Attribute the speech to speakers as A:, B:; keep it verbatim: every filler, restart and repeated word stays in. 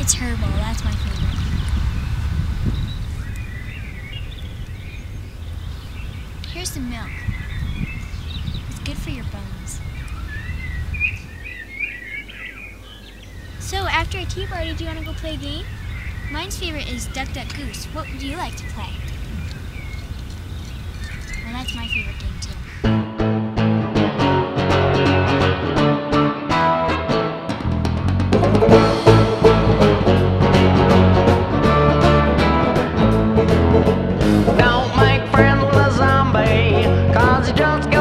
A: turbo. That's my favorite. Here's some milk. It's good for your bones. So after a tea party, do you want to go play a game? Mine's favorite is Duck Duck Goose. What would you like to play? Well, that's my favorite game too.
B: Don't make friends with a zombie, 'cause you just got